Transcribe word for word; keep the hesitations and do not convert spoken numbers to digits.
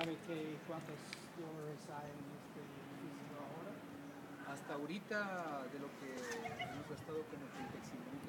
sabe que cuántos dólares hay en este edificio ahora? Hasta ahorita, de lo que hemos gastado, como treinta y cinco mil